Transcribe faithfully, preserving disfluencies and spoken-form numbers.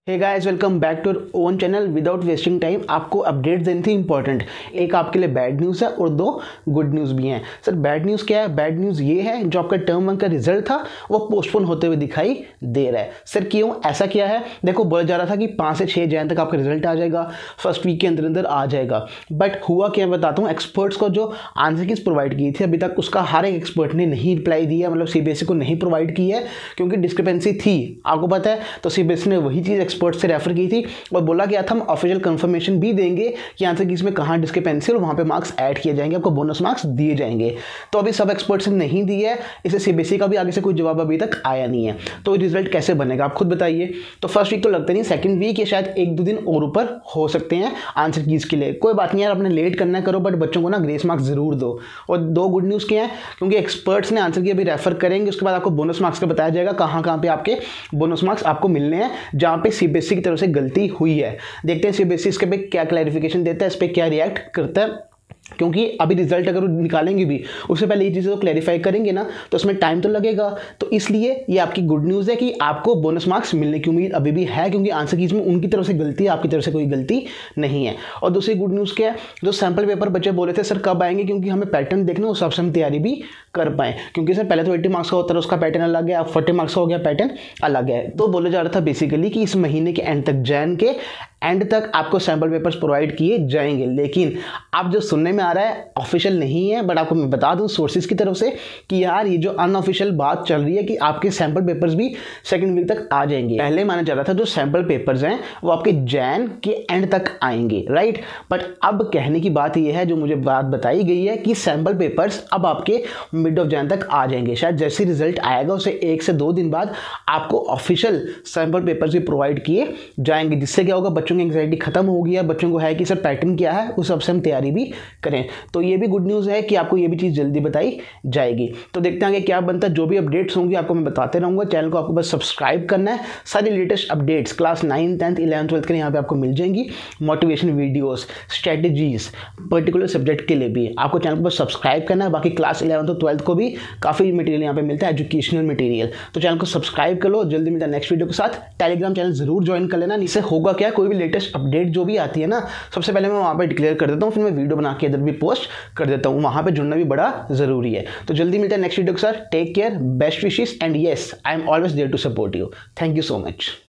Hey guys, welcome back to own channel. Without wasting time आपको updates देनी थी important. एक आपके लिए बैड न्यूज़ है और दो गुड न्यूज़ भी हैं। सर बैड न्यूज़ क्या है? बैड न्यूज़ ये है जो आपका टर्म वन का रिजल्ट था वो पोस्टपोन होते हुए दिखाई दे रहा है। सर क्यों ऐसा किया है? देखो, बोला जा रहा था कि पाँच से छः जैन तक आपका रिजल्ट आ जाएगा, फर्स्ट वीक के अंदर अंदर आ जाएगा। बट हुआ क्या, बताता हूँ। एक्सपर्ट्स को जो आंसर कीज प्रोवाइड की थी अभी तक उसका हर एक एक्सपर्ट ने नहीं रिप्लाई दिया, मतलब सीबीएसई को नहीं प्रोवाइड की है क्योंकि डिस्क्रिपेंसी थी, आपको पता है। तो सीबीएसई ने वही चीज़ एक्सपर्ट से रेफर की थी और बोला गया था हम ऑफिशियल कंफर्मेशन भी देंगे कि आंसर की इसमें कहां डिस्क्रिपेंसी और वहां पे मार्क्स ऐड किए जाएंगे, आपको बोनस मार्क्स दिए जाएंगे। तो अभी सब एक्सपर्ट्स ने नहीं दिए है, इसे सीबीएसई का भी आगे से कोई जवाब अभी तक आया नहीं है। तो रिजल्ट कैसे बनेगा आप खुद बताइए। तो फर्स्ट वीक तो लगता नहीं, सेकंड वीक या शायद एक दो दिन और ऊपर हो सकते हैं आंसर कीज के लिए। कोई बात नहीं यार, अपने लेट करना करो बट बच्चों को ना ग्रेस मार्क्स जरूर दो। और दो गुड न्यूज़ क्या है, क्योंकि एक्सपर्ट्स ने आंसर की अभी रेफर करेंगे, उसके बाद आपको बोनस मार्क्स का बताया जाएगा कहां कहां पे आपके बोनस मार्क्स आपको मिलने हैं जहां पे सीबीएसई की तरफ से गलती हुई है। देखते हैं सीबीएसई इसके पे क्या क्लैरिफिकेशन देता है, इस पे क्या रिएक्ट करता है। क्योंकि अभी रिजल्ट अगर निकालेंगे भी उससे पहले ये चीज़ें तो क्लैरिफाई करेंगे ना, तो उसमें टाइम तो लगेगा। तो इसलिए ये आपकी गुड न्यूज़ है कि आपको बोनस मार्क्स मिलने की उम्मीद अभी भी है, क्योंकि आंसर कीज में उनकी तरफ से गलती है, आपकी तरफ से कोई गलती नहीं है। और दूसरी गुड न्यूज़ क्या है, जो सैम्पल पेपर बच्चे बोले थे सर कब आएंगे, क्योंकि हमें पैटर्न देखना, उस हिसाब से हम तैयारी भी कर पाएँ। क्योंकि सर पहले तो एट्टी मार्क्स का होता है, उसका पैटर्न अलग है, अब फोर्टी मार्क्स का हो गया, पैटर्न अलग है। तो बोला जा रहा था बेसिकली कि इस महीने के एंड तक, जैन के एंड तक आपको सैम्पल पेपर्स प्रोवाइड किए जाएंगे। लेकिन अब जो सुनने में आ रहा है ऑफिशियल नहीं है, बट आपको मैं बता दूं सोर्सेज की तरफ से कि यार ये जो अनऑफिशियल बात चल रही है कि आपके सैम्पल पेपर्स भी सेकंड वीक तक आ जाएंगे। पहले माना जा रहा था जो सैम्पल पेपर्स हैं वो आपके जैन के एंड तक आएंगे, राइट। बट अब कहने की बात ये है, जो मुझे बात बताई गई है कि सैम्पल पेपर्स अब आपके मिड ऑफ जैन तक आ जाएंगे। शायद जैसे रिजल्ट आएगा उससे एक से दो दिन बाद आपको ऑफिशियल सैम्पल पेपर्स भी प्रोवाइड किए जाएंगे, जिससे क्या होगा, बच्चों की एंग्जाइटी खत्म होगी है, बच्चों को है कि सर पैटर्न क्या है उस सबसे हम तैयारी भी करें। तो ये भी गुड न्यूज़ है कि आपको ये भी चीज़ जल्दी बताई जाएगी। तो देखते हैं आगे क्या बनता है। जो भी अपडेट्स होंगी आपको मैं बताते रहूँगा। चैनल को आपको बस सब्सक्राइब करना है। सारी latest updates class nine tenth eleven twelfth के यहाँ पे आपको मिल जाएंगी। Motivation videos, strategies, particular subject के लिए भी आपको चैनल को बस सब्सक्राइब करना है। बाकी क्लास इलेवन तो ट्वेल्थ को भी काफ़ी मटेरियल यहाँ पे मिलता है, एजुकेशनल मटेरियल। तो चैनल को सब्सक्राइब कर लो। जल्दी मिलता है नेक्स्ट वीडियो के साथ। टेलीग्राम चैनल जरूर ज्वाइन कर लेना। इससे होगा क्या, कोई भी लेटेस्ट अपडेट जो भी आती है ना, सबसे पहले मैं वहाँ पे डिक्लेयर कर देता हूँ, फिर मैं वीडियो बना के इधर भी पोस्ट कर देता हूँ। वहाँ पे जुड़ना भी बड़ा जरूरी है। तो जल्दी मिलता है नेक्स्ट वीडियो के साथ। Take care, best wishes and yes, I am always there to support you. Thank you so much.